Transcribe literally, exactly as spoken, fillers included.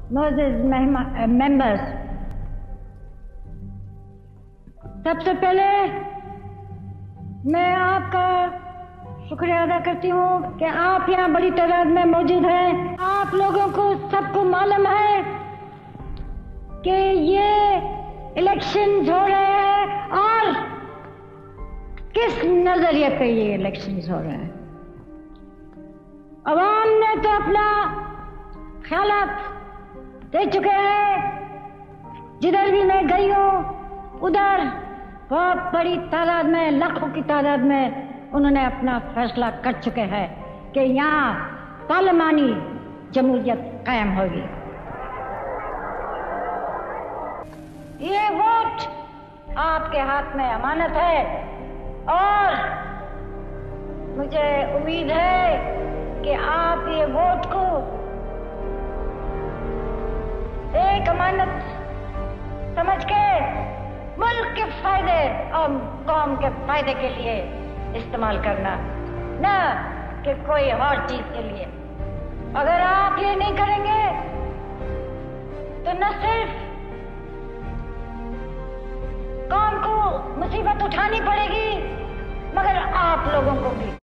मोअज़्ज़िज़ members, सबसे पहले मैं आपका शुक्रिया अदा करती हूँ कि आप यहाँ बड़ी तादाद में मौजूद हैं। आप लोगों को सबको मालूम है कि ये इलेक्शंस हो रहे हैं और किस नजरिए पे ये इलेक्शंस हो रहे हैं। अवाम ने तो अपना ख्यालात दे चुके हैं। जिधर भी मैं गई हूँ उधर बहुत बड़ी तादाद में, लाखों की तादाद में उन्होंने अपना फैसला कर चुके हैं कि यहाँ पार्लिमानी जमहूरियत कायम होगी। ये वोट आपके हाथ में अमानत है और मुझे उम्मीद है कि आप ये वोट को एक अमानत समझ के मुल्क के फायदे और कौम के फायदे के लिए इस्तेमाल करना, न कि कोई और चीज के लिए। अगर आप ये नहीं करेंगे तो न सिर्फ कौम को मुसीबत उठानी पड़ेगी मगर आप लोगों को भी।